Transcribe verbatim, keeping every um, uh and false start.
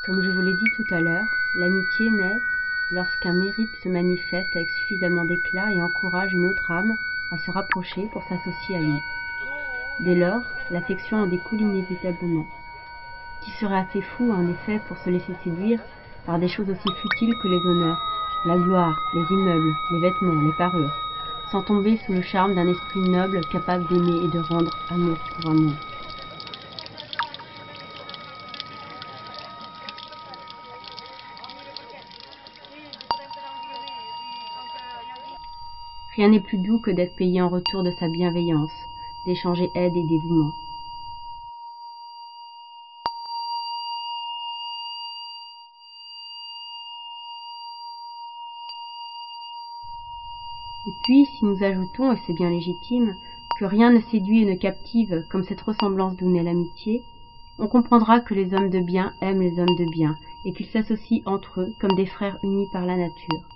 Comme je vous l'ai dit tout à l'heure, l'amitié naît lorsqu'un mérite se manifeste avec suffisamment d'éclat et encourage une autre âme à se rapprocher pour s'associer à lui. Dès lors, l'affection en découle inévitablement. Qui serait assez fou, en effet, pour se laisser séduire par des choses aussi futiles que les honneurs, la gloire, les immeubles, les vêtements, les parures, sans tomber sous le charme d'un esprit noble capable d'aimer et de rendre amour pour amour. Rien n'est plus doux que d'être payé en retour de sa bienveillance, d'échanger aide et dévouement. Et puis, si nous ajoutons, et c'est bien légitime, que rien ne séduit et ne captive comme cette ressemblance d'où naît l'amitié, on comprendra que les hommes de bien aiment les hommes de bien, et qu'ils s'associent entre eux comme des frères unis par la nature.